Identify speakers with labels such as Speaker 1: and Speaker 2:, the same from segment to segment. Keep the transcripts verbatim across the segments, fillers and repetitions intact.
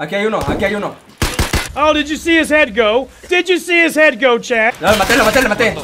Speaker 1: Aquí hay uno, aquí hay uno.
Speaker 2: Oh, did you see his head go? Did you see his head go, chat?
Speaker 1: No, lo maté, lo maté, lo maté.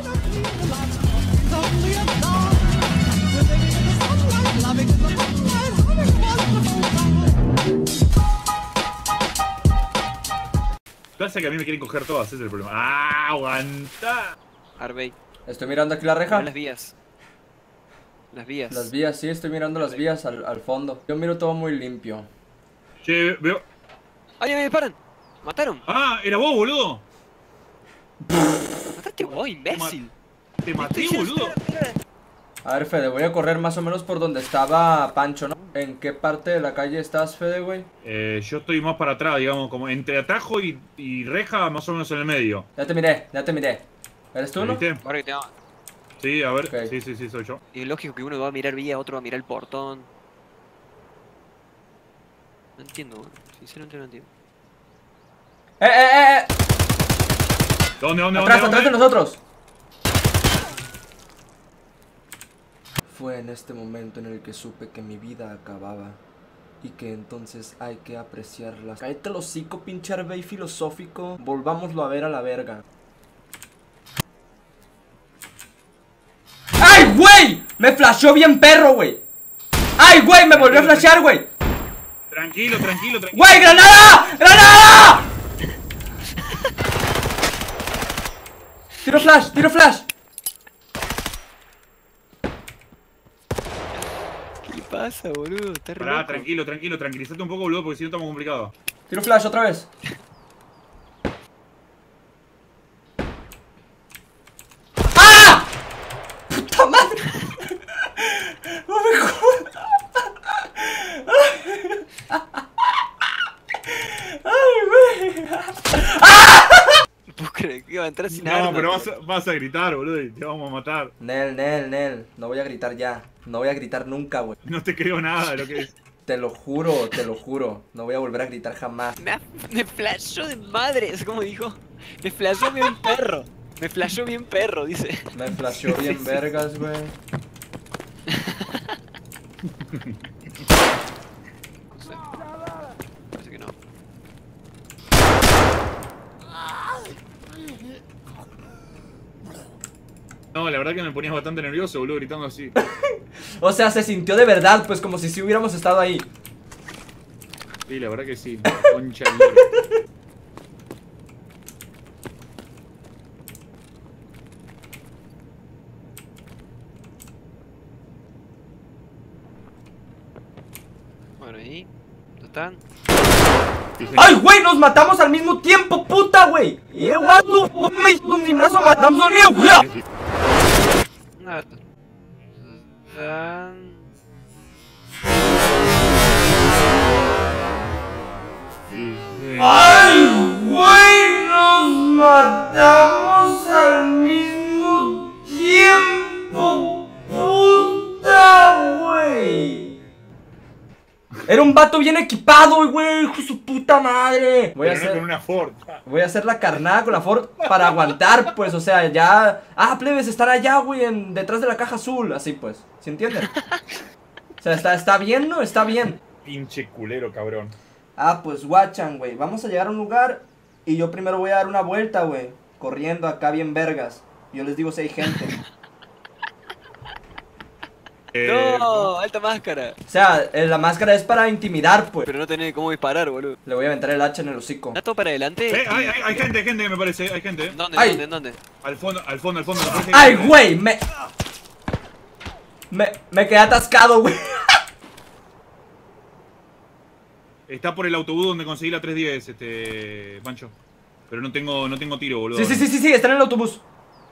Speaker 3: Pasa que a mí me quieren coger todas, ese es el problema. ¡Ah, aguanta!
Speaker 4: Arbey.
Speaker 1: Estoy mirando aquí la reja.
Speaker 4: Mira las vías. Las vías.
Speaker 1: Las vías, sí, estoy mirando las vías al, al fondo. Yo miro todo muy limpio.
Speaker 3: Che, veo...
Speaker 4: ¡Ay, me disparan! ¡Mataron!
Speaker 3: ¡Ah, era vos, boludo!
Speaker 4: ¡Mataste vos, imbécil!
Speaker 3: Te maté, boludo.
Speaker 1: A ver, Fede, voy a correr más o menos por donde estaba Pancho, ¿no? ¿En qué parte de la calle estás, Fede, güey?
Speaker 3: Eh, yo estoy más para atrás, digamos, como entre atajo y, y reja, más o menos en el medio.
Speaker 1: Ya te miré, ya te miré. ¿Eres tú,
Speaker 3: ¿Me
Speaker 1: no?
Speaker 3: viste?
Speaker 4: Ahora que te
Speaker 3: Sí, a ver.
Speaker 1: Ok.
Speaker 3: Sí, sí, sí, soy yo.
Speaker 4: Y es lógico que uno va a mirar vía, otro va a mirar el portón. No entiendo, boludo. Sinceramente no entiendo.
Speaker 1: ¡Eh, eh, eh! eh!
Speaker 3: ¿Dónde, dónde,
Speaker 1: ¡Atrás,
Speaker 3: dónde?
Speaker 1: atrás de
Speaker 3: dónde?
Speaker 1: nosotros! Fue en este momento en el que supe que mi vida acababa y que entonces hay que apreciarla. Cállate el hocico, pinche Arbey filosófico. Volvámoslo a ver a la verga. ¡Ay, güey! Me flashó bien perro, güey. ¡Ay, güey! Me volvió a flashear, güey.
Speaker 3: Tranquilo, tranquilo, tranquilo.
Speaker 1: ¡Güey, granada! ¡Granada! Tiro flash, tiro flash.
Speaker 4: ¿Qué pasa, boludo? Está re
Speaker 3: Pará,
Speaker 4: loco.
Speaker 3: tranquilo, tranquilo, tranquilízate un poco, boludo, porque si no estamos complicados.
Speaker 1: Tiro flash otra vez. ¡Ah! ¡Puta madre! ¡No me jodas! ¡Ay, güey!
Speaker 4: No puedo creer que iba a entrar sin
Speaker 3: No,
Speaker 4: armas.
Speaker 3: pero vas a, vas a gritar, boludo, y te vamos a matar.
Speaker 1: Nel, Nel, Nel. No voy a gritar ya. No voy a gritar nunca, güey.
Speaker 3: No te creo nada de lo que es.
Speaker 1: Te lo juro, te lo juro. No voy a volver a gritar jamás.
Speaker 4: Me, ha- me flashó de madre, es como dijo. Me flashó bien perro. Me flashó bien perro, dice.
Speaker 1: Me flasheó bien vergas, güey.
Speaker 4: No sé. Parece que no.
Speaker 3: No, la verdad que me ponías bastante nervioso, boludo, gritando así.
Speaker 1: O sea, se sintió de verdad, pues como si sí hubiéramos estado ahí.
Speaker 3: Sí, la verdad que sí. Concha de mierda.
Speaker 4: Bueno, ahí. ¿Dónde están?
Speaker 1: ¡Ay, güey! ¡Nos matamos al mismo tiempo, puta, güey! ¡Y what the fuck, me hizo un gimnasio matamos a un güey!
Speaker 4: Nada. Están...
Speaker 1: ¡Ay, güey! ¡Nos matamos al mismo tiempo, puta, güey! Era un vato bien equipado, güey, hijo de su puta madre. Voy a
Speaker 3: Pero no
Speaker 1: hacer,
Speaker 3: con una Ford.
Speaker 1: voy a hacer la carnada con la Ford para aguantar, pues, o sea, ya. Ah, plebes, están allá, güey, en- detrás de la caja azul, así pues, ¿se entienden? O sea, está, está bien, ¿no? Está bien.
Speaker 3: Pinche culero, cabrón.
Speaker 1: Ah, pues guachan, güey. Vamos a llegar a un lugar y yo primero voy a dar una vuelta, güey. Corriendo acá bien vergas. Yo les digo si hay gente.
Speaker 3: Eh,
Speaker 4: ¡No! ¡Alta máscara!
Speaker 1: O sea, eh, la máscara es para intimidar, pues.
Speaker 4: Pero no tenés cómo disparar, boludo.
Speaker 1: Le voy a aventar el hacha en el hocico.
Speaker 4: ¿Está todo para adelante?
Speaker 3: Eh, hay, hay, hay gente, hay gente que me parece, hay gente.
Speaker 4: ¿Dónde?
Speaker 1: Ay.
Speaker 4: ¿Dónde? ¿Dónde?
Speaker 3: Al fondo, al fondo, al fondo. me parece que-
Speaker 1: ¡Ay, güey! Me... Me, me quedé atascado, güey.
Speaker 3: Está por el autobús donde conseguí la tres diez, este, Pancho. Pero no tengo, no tengo tiro, boludo.
Speaker 1: Sí, sí, sí, sí, sí, está en el autobús.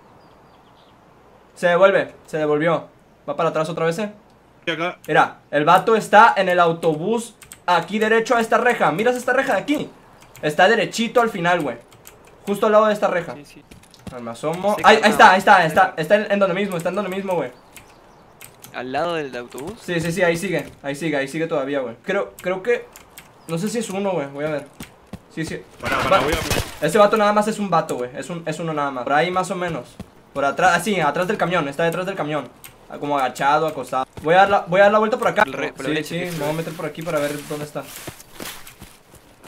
Speaker 1: Se devuelve, se devolvió. Va para atrás otra vez, eh.
Speaker 3: Acá.
Speaker 1: Mira, el vato está en el autobús aquí derecho a esta reja. ¿Miras esta reja de aquí? Está derechito al final, güey. Justo al lado de esta reja.
Speaker 4: Sí, sí.
Speaker 1: Me asomo.
Speaker 4: Sí,
Speaker 1: Ahí, ahí
Speaker 4: calmado.
Speaker 1: está, ahí está, ahí está. Está en, en donde mismo, está en donde mismo, güey.
Speaker 4: ¿Al lado del autobús?
Speaker 1: Sí, sí, sí, ahí sigue. Ahí sigue, ahí sigue todavía, güey. Creo, creo que... No sé si es uno, güey. Voy a ver. Sí, sí.
Speaker 3: Pará, pará,
Speaker 1: Va-
Speaker 3: voy a...
Speaker 1: Ese vato nada más es un vato, güey. Es, un, es uno nada más. Por ahí más o menos. Por atrás, ah, sí, atrás del camión. Está detrás del camión. Ah, como agachado, acostado. Voy a dar la, voy a dar la vuelta por acá.
Speaker 4: El re- por la
Speaker 1: Sí,
Speaker 4: derecha,
Speaker 1: sí,
Speaker 4: que
Speaker 1: me voy a meter por aquí para ver dónde está.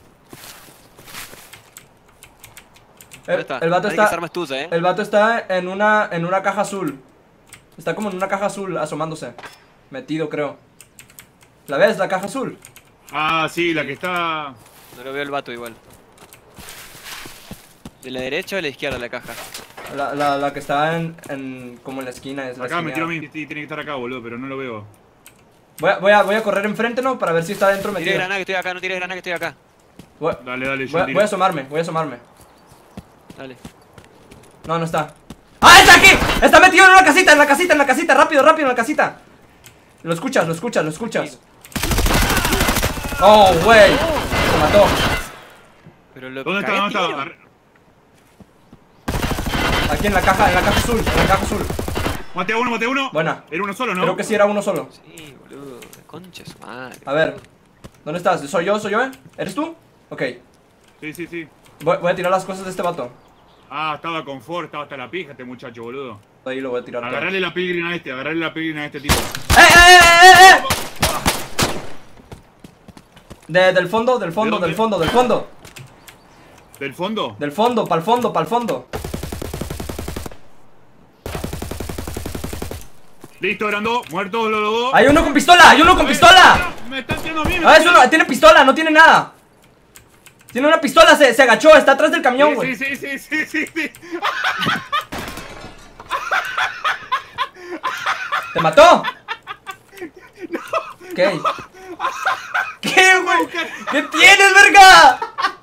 Speaker 4: ¿Dónde está?
Speaker 1: el vato
Speaker 4: Nadie
Speaker 1: está-
Speaker 4: que esa arma es tuya, eh.
Speaker 1: El vato está en una, en una caja azul. Está como en una caja azul asomándose. Metido, creo. ¿La ves, la caja azul?
Speaker 3: Ah, sí, la que está...
Speaker 4: No lo veo el vato igual. ¿De la derecha o de la izquierda la caja?
Speaker 1: La, la, la que está en, en... como en la esquina. Es la
Speaker 3: Acá me tiró a
Speaker 1: esquina.
Speaker 3: mí, sí, tiene que estar acá, boludo, pero no lo veo.
Speaker 1: Voy a, voy, a, voy a correr enfrente, ¿no? Para ver si está dentro
Speaker 4: Tire
Speaker 1: metido.
Speaker 4: granada que estoy acá, no tires granada que estoy acá.
Speaker 1: Voy,
Speaker 3: Dale, dale, yo
Speaker 1: voy, a-
Speaker 3: tiro.
Speaker 1: voy a asomarme, voy a asomarme.
Speaker 4: Dale.
Speaker 1: No, no está. ¡Ah, está aquí! ¡Está metido en una casita, en la casita, en la casita! ¡Rápido, rápido, en la casita! Lo escuchas, lo escuchas, lo escuchas. ¡Oh, güey! Se mató.
Speaker 4: Pero lo
Speaker 3: ¿Dónde está?
Speaker 4: cagué
Speaker 3: ¿Dónde
Speaker 4: tiro.
Speaker 3: está?
Speaker 1: Aquí en la caja, en la caja azul, en la caja azul.
Speaker 3: Mate a uno, mate a uno.
Speaker 1: Buena.
Speaker 3: Era uno solo, ¿no?
Speaker 1: Creo que sí era uno solo.
Speaker 4: Sí, boludo. Concha su madre.
Speaker 1: A ver. ¿Dónde estás? ¿Soy yo? ¿Soy yo, eh? ¿Eres tú? Ok.
Speaker 3: Sí, sí, sí.
Speaker 1: Voy, voy a tirar las cosas de este vato.
Speaker 3: Ah, estaba con Ford, estaba hasta la pija este muchacho, boludo.
Speaker 1: Ahí lo voy a tirar todo.
Speaker 3: Agarrarle la pilgrim a este, agarrarle la pilgrim a este tipo.
Speaker 1: ¡Eh, eh, eh, eh, eh! De, del fondo, del fondo,
Speaker 3: ¿De dónde?
Speaker 1: del fondo, del fondo.
Speaker 3: ¿Del fondo?
Speaker 1: Del fondo, pa'l fondo, pa'l fondo.
Speaker 3: Listo, eran dos, muertos los dos.
Speaker 1: ¡Hay uno con pistola! ¡Hay uno con pistola!
Speaker 3: Me están tirando a mí, me
Speaker 1: Ah,
Speaker 3: están
Speaker 1: es uno, tiene pistola, no tiene nada. Tiene una pistola, se, se agachó, está atrás del camión, güey.
Speaker 3: Sí, sí, sí, sí, sí, sí.
Speaker 1: ¿Te mató? ¿Qué? ¿Qué, güey? ¿Qué tienes, verga?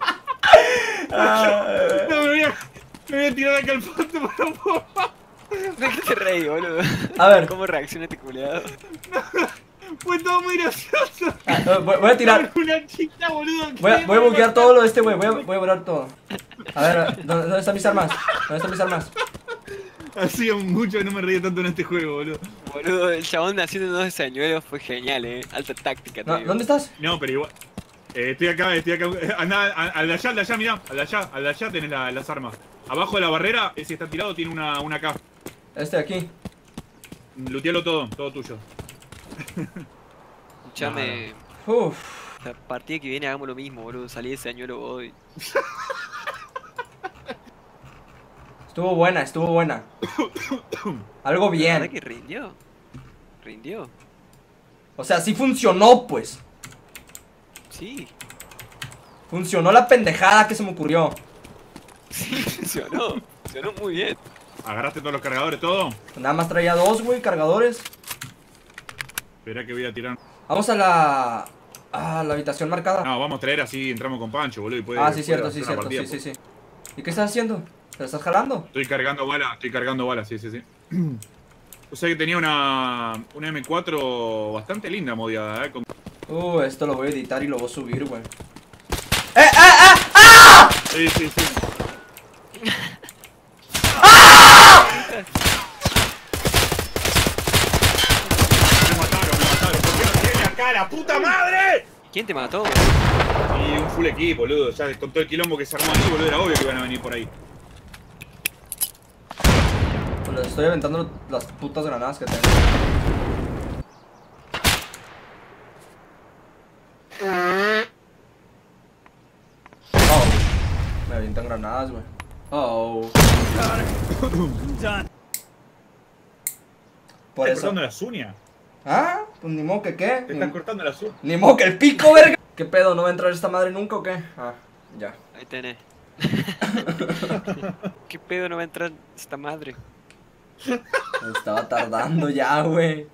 Speaker 1: Ah,
Speaker 3: No, me voy a, me voy a tirar acá al fondo, por favor.
Speaker 4: ¿De qué te reí, boludo?
Speaker 1: A ver.
Speaker 4: ¿Cómo reacciona este culiado?
Speaker 3: Fue todo muy gracioso.
Speaker 1: ah, voy, voy a tirar.
Speaker 3: Una chica, boludo.
Speaker 1: Voy a, voy a buguear todo lo de este, güey. Voy a, voy a borrar todo. A ver, ¿dónde, ¿dónde están mis armas? ¿Dónde están mis armas?
Speaker 3: Hacía mucho que no me reía tanto en este juego, boludo.
Speaker 4: Boludo, el chabón haciendo unos señuelos fue genial, eh. Alta táctica,
Speaker 1: No,
Speaker 4: tío.
Speaker 1: ¿dónde estás?
Speaker 3: No, pero igual. Eh, estoy acá, estoy acá. Anda, a- al de allá, al de allá, mirá. Al de allá, al de allá tenés la- las armas. Abajo de la barrera, ese está tirado, tiene una, una caja.
Speaker 1: Este de aquí.
Speaker 3: Lutealo todo, todo tuyo.
Speaker 4: Escuchame,
Speaker 1: Uf.
Speaker 4: la partida que viene hagamos lo mismo, boludo. Salí de señuelo hoy.
Speaker 1: Estuvo buena, estuvo buena. Algo
Speaker 4: La verdad
Speaker 1: bien.
Speaker 4: que rindió. Rindió.
Speaker 1: O sea, sí funcionó, pues.
Speaker 4: Sí.
Speaker 1: Funcionó la pendejada que se me ocurrió.
Speaker 4: Sí, funcionó. Funcionó muy bien.
Speaker 3: ¿Agarraste todos los cargadores, todo?
Speaker 1: Nada más traía dos, güey, cargadores.
Speaker 3: Espera que voy a tirar.
Speaker 1: Vamos a la... a la habitación marcada.
Speaker 3: No, vamos a traer así, entramos con Pancho, boludo. Y puede,
Speaker 1: Ah, sí,
Speaker 3: puede
Speaker 1: cierto,
Speaker 3: hacer
Speaker 1: sí,
Speaker 3: una
Speaker 1: cierto,
Speaker 3: partida,
Speaker 1: sí, sí,
Speaker 3: pues.
Speaker 1: sí. ¿Y qué estás haciendo? ¿Te la estás jalando?
Speaker 3: Estoy cargando balas, estoy cargando balas, sí, sí, sí. O sea que tenía una, una M cuatro bastante linda modiada, eh. Con...
Speaker 1: Uh, esto lo voy a editar y lo voy a subir, güey. ¡Eh, eh, eh! ¡Ah!
Speaker 3: Sí, sí, sí. Me mataron, me mataron. ¿Por qué no tiene acá la puta madre?
Speaker 4: ¿Quién te mató?
Speaker 3: Y un full equipo, boludo. Ya con todo el quilombo que se armó ahí, boludo, era obvio que iban a venir por ahí.
Speaker 1: Pues les estoy aventando las putas granadas que tengo. Oh. Me avientan granadas, güey. Oh. Por
Speaker 3: ¿Te estás
Speaker 1: eso.
Speaker 3: cortando las uñas?
Speaker 1: ¿Ah? Pues ni modo que qué.
Speaker 3: ¿Te
Speaker 1: Ni,
Speaker 3: estás cortando las uñas?
Speaker 1: ni modo que el pico, verga. ¿Qué pedo? ¿No va a entrar esta madre nunca o qué? Ah, ya.
Speaker 4: Ahí tenés. ¿Qué pedo no va a entrar esta madre?
Speaker 1: Me estaba tardando ya, güey.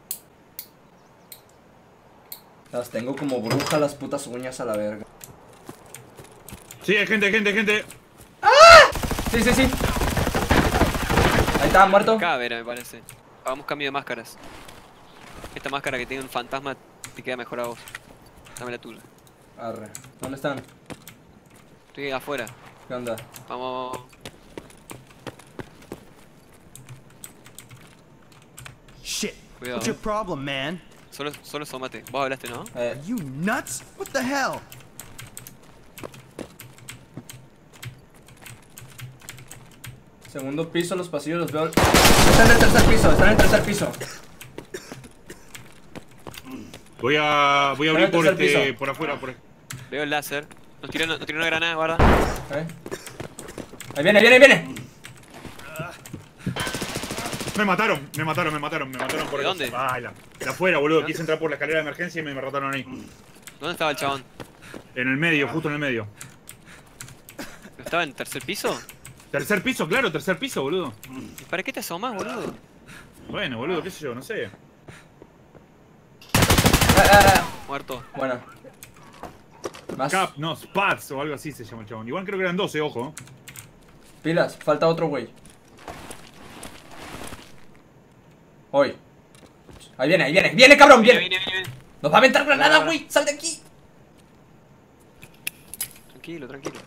Speaker 1: Las tengo como bruja las putas uñas a la verga.
Speaker 3: Sí, hay gente, hay gente, hay gente.
Speaker 1: Sí, sí, sí. Ahí está, muerto.
Speaker 4: Calavera, me parece. Hagamos cambio de máscaras. Esta máscara que tiene un fantasma te queda mejor a vos. Dame la tuya.
Speaker 1: Arre. ¿Dónde están?
Speaker 4: Estoy afuera.
Speaker 1: ¿Qué onda?
Speaker 4: Vamos.
Speaker 5: Shit.
Speaker 4: Cuidado.
Speaker 5: What's your problem, man?
Speaker 4: Solo, solo asómate. Vos hablaste, ¿no?
Speaker 1: Eh,
Speaker 5: Are you nuts? What the hell?
Speaker 1: segundo piso, los pasillos los veo. Están en el tercer piso, están en el tercer piso.
Speaker 3: Voy a, voy a
Speaker 1: Está en
Speaker 3: abrir
Speaker 1: el
Speaker 3: por,
Speaker 1: tercer
Speaker 3: este,
Speaker 1: piso.
Speaker 3: por afuera. Por...
Speaker 4: Veo el láser. Nos tiró, nos tiró una granada, guarda.
Speaker 1: ¿Eh? Ahí viene, ahí viene, ahí viene.
Speaker 3: Me mataron, me mataron, me mataron, me mataron por
Speaker 4: ¿De
Speaker 3: el-
Speaker 4: dónde?
Speaker 3: Ah, la, de afuera, boludo.
Speaker 4: ¿De
Speaker 3: Quise entrar por la escalera de emergencia y me mataron ahí.
Speaker 4: ¿Dónde estaba el chabón?
Speaker 3: En el medio, justo en el medio.
Speaker 4: ¿Estaba en tercer piso?
Speaker 3: Tercer piso, claro, tercer piso, boludo.
Speaker 4: ¿Y para qué te asomas, boludo?
Speaker 3: Bueno, boludo, qué sé yo, no sé.
Speaker 1: Ah, ah, ah.
Speaker 4: Muerto.
Speaker 1: Bueno. Más
Speaker 3: Cap, no, Spats o algo así se llama el chabón. Igual creo que eran doce, ojo.
Speaker 1: pilas, falta otro güey. Hoy. Ahí viene, ahí viene, viene cabrón,
Speaker 4: Viene,
Speaker 1: viene.
Speaker 4: viene, viene.
Speaker 1: Nos va a aventar granada,
Speaker 4: Ahora.
Speaker 1: güey. Sal de aquí.
Speaker 4: Tranquilo, tranquilo.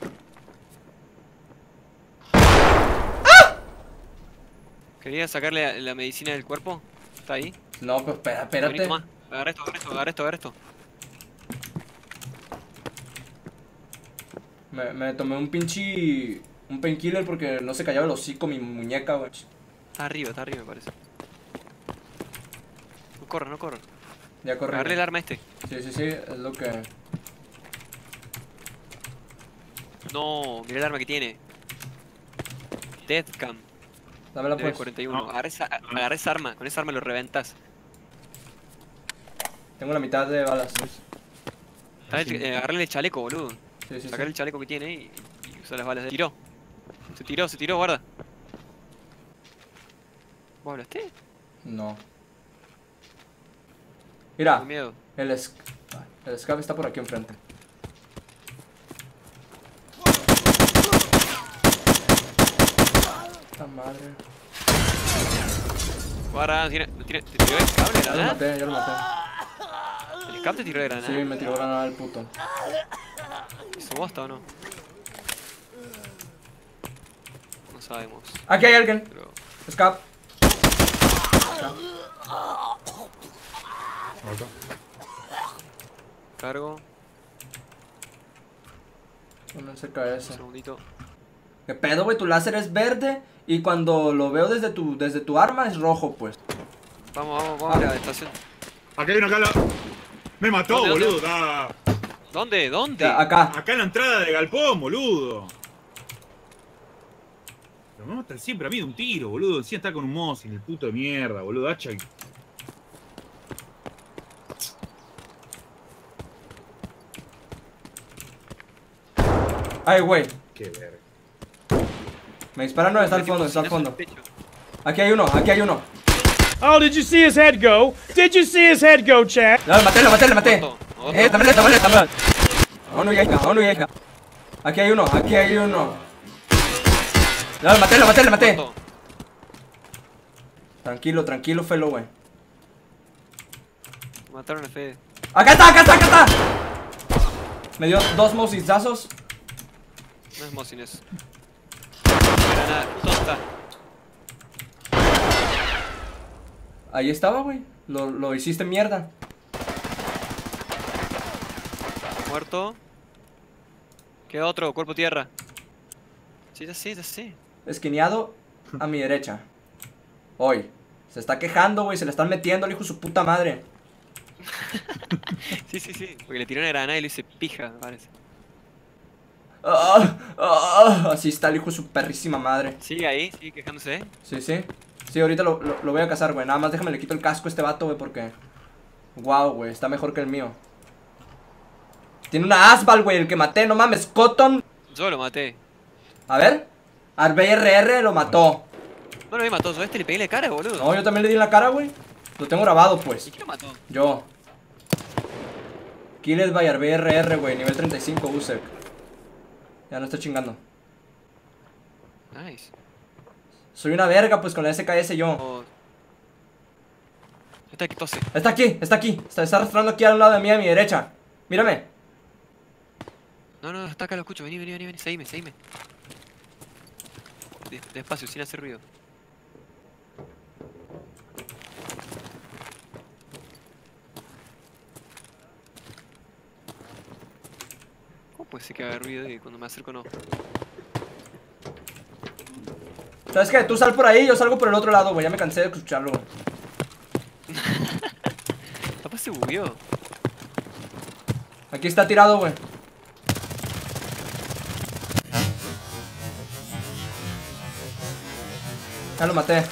Speaker 4: ¿Querías sacarle la, la medicina del cuerpo? ¿Está ahí?
Speaker 1: No, pero espera,
Speaker 4: Vení,
Speaker 1: espérate.
Speaker 4: toma. Agarra esto, agarra esto, agarra esto, agarra esto.
Speaker 1: Me, me tomé un pinche. Un painkiller porque no se callaba el hocico mi muñeca, güey.
Speaker 4: Está arriba, está arriba, me parece. No corras, no corras.
Speaker 1: Ya corrí.
Speaker 4: Agarré el arma este.
Speaker 1: Sí, sí, sí, es lo que.
Speaker 4: No, mirá el arma que tiene. Deathcam.
Speaker 1: Dámela
Speaker 4: Debe
Speaker 1: pues.
Speaker 4: cuarenta y uno.
Speaker 3: No.
Speaker 4: Agarra esa, agarra esa arma, con esa arma lo reventas.
Speaker 1: Tengo la mitad de balas.
Speaker 4: Eh, agarrale el chaleco, boludo.
Speaker 1: Sí, sí,
Speaker 4: Sacar
Speaker 1: sí.
Speaker 4: el chaleco que tiene y, y usar las balas. Se tiró. Se tiró, se tiró, guarda. ¿Vos hablaste?
Speaker 1: No. Mira,
Speaker 4: Con miedo.
Speaker 1: el, es... el escape está por aquí enfrente. ¡Esta madre!
Speaker 4: Guarda, tiene, tiene, te tiró el cable,
Speaker 1: Ya lo
Speaker 4: ¿verdad?
Speaker 1: maté, ya lo maté.
Speaker 4: El escape te tiró de granada.
Speaker 1: Sí, me tiró granada el puto.
Speaker 4: ¿Hizo bosta o no? No sabemos,
Speaker 1: Aquí hay alguien.
Speaker 4: pero...
Speaker 1: Escape.
Speaker 4: Cargo,
Speaker 1: No cerca de
Speaker 4: un
Speaker 1: ese.
Speaker 4: segundito.
Speaker 1: ¿Qué pedo, güey? Tu láser es verde y cuando lo veo desde tu, desde tu arma es rojo, pues.
Speaker 4: Vamos, vamos, vamos a la estación.
Speaker 3: Acá hay una cala. Me mató,
Speaker 4: ¿Dónde, dónde?
Speaker 3: boludo. da-
Speaker 4: ¿Dónde? ¿Dónde?
Speaker 1: Ya, acá.
Speaker 3: Acá en la entrada de galpón, boludo. Pero me mata siempre a mí de un tiro, boludo. Encima está con un Mosin, el puto de mierda, boludo. Hacha y...
Speaker 1: Ay, güey.
Speaker 3: Qué verga.
Speaker 1: Me disparan, no, está al fondo, está al fondo. Aquí hay uno, aquí hay uno.
Speaker 2: Oh, did you see his head go? Did you see his head go, chat?
Speaker 1: No, lo maté, lo maté, lo maté.
Speaker 4: Otro, otro.
Speaker 1: Eh, dame, dame, dame. Uno vieja, uno vieja. Aquí hay uno, aquí hay uno. No, lo maté, lo maté, lo maté.
Speaker 4: Muerto.
Speaker 1: Tranquilo, tranquilo, Felo, güey.
Speaker 4: Mataron a Fede.
Speaker 1: Acá está, acá está, acá está. Me dio dos mosizazos.
Speaker 4: No es Mosin eso. Granada, ¿dónde está?
Speaker 1: Ahí estaba, güey. Lo, lo hiciste mierda.
Speaker 4: Muerto. Queda otro, cuerpo tierra. Sí, ya sé, ya sé.
Speaker 1: Esquineado a mi derecha. Hoy. Se está quejando, güey. Se le están metiendo al hijo de su puta madre.
Speaker 4: Sí, sí, sí. Porque le tiró una granada y le hice pija, me parece.
Speaker 1: Ah, ah, así está el hijo de su perrísima madre.
Speaker 4: Sigue ahí, sigue quejándose, ¿eh?
Speaker 1: Sí, sí. Sí, ahorita lo, lo, lo voy a cazar, güey. Nada más déjame le quito el casco a este vato, güey, porque... Wow, güey. Está mejor que el mío. Tiene una Asbal, güey. El que maté, no mames. Cotton.
Speaker 4: Yo lo maté.
Speaker 1: A ver. Arbe R R lo mató.
Speaker 4: No lo vi mató, yo a este le pegué la cara, boludo.
Speaker 1: No, yo también le di en la cara, güey. Lo tengo grabado,
Speaker 4: ¿Y
Speaker 1: pues.
Speaker 4: quién lo mató?
Speaker 1: Yo. Killed by Arbe R R, güey. Nivel treinta y cinco, Usek. Ya no estoy chingando.
Speaker 4: Nice.
Speaker 1: Soy una verga, pues, con la S K S yo.
Speaker 4: Oh. Está aquí tose.
Speaker 1: Está aquí, está aquí. Está, está arrastrando aquí a un lado de mí, a mi derecha. Mírame.
Speaker 4: No, no, está acá, lo escucho. Vení, vení, vení, vení. Seguime, seguime. Des- Despacio, sin hacer ruido. ¿Cómo puede ser que haga ruido y cuando me acerco no?
Speaker 1: ¿Sabes qué? Tú sal por ahí, yo salgo por el otro lado, güey. Ya me cansé de escucharlo, güey.
Speaker 4: Capaz se bugueó.
Speaker 1: Aquí está tirado, güey. Ya lo maté.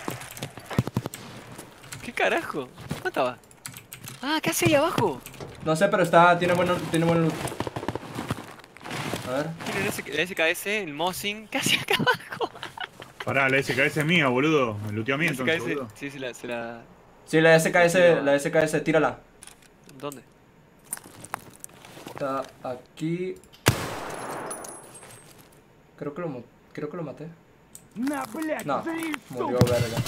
Speaker 4: ¿Qué carajo? ¿Dónde estaba? Ah, ¿qué hace ahí abajo?
Speaker 1: No sé, pero está. Tiene buen, tiene buen loot. A ver.
Speaker 4: Tiene el, S el S K S, el Mosin. ¿Qué hace acá abajo?
Speaker 3: Pará, la S K S es mía, boludo. Me looteó a mí
Speaker 4: El
Speaker 3: entonces,
Speaker 4: S K S,
Speaker 3: boludo.
Speaker 4: sí, sí, la, se la...
Speaker 1: Sí, la S K S, la S K S, tírala.
Speaker 4: ¿Dónde?
Speaker 1: Está aquí. Creo que lo, mo- creo que lo maté. No, murió verga.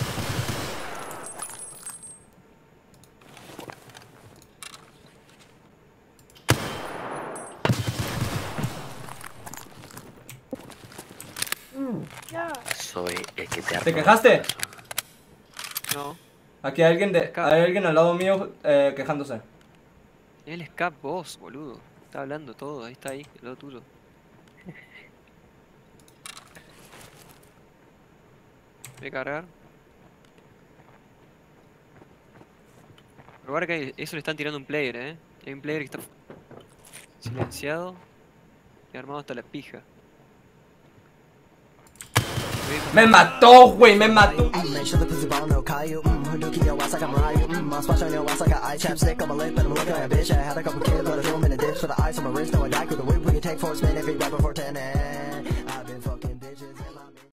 Speaker 6: Soy el que te
Speaker 1: ¿Te quejaste?
Speaker 4: No.
Speaker 1: Aquí hay alguien de, hay alguien al lado mío eh, quejándose.
Speaker 4: El Scap Boss, boludo. Está hablando todo, ahí está ahí, el lado tuyo. Voy a cargar. Probar que hay- eso le están tirando un player, eh. Hay un player que está silenciado y armado hasta la pija.
Speaker 1: Me mató, güey, me mató.
Speaker 7: Make sure the pussy ball no Caillou. Mm, Hadouken your ass like I'm Ryu. Mm, I'll splash on your ass like an eye chapstick on my lip, and I'm looking like a bitch. I had a couple kids, but I threw 'em in a ditch for the ice on my wrist. No, I like with the whip. We can take four spin if you right before ten. And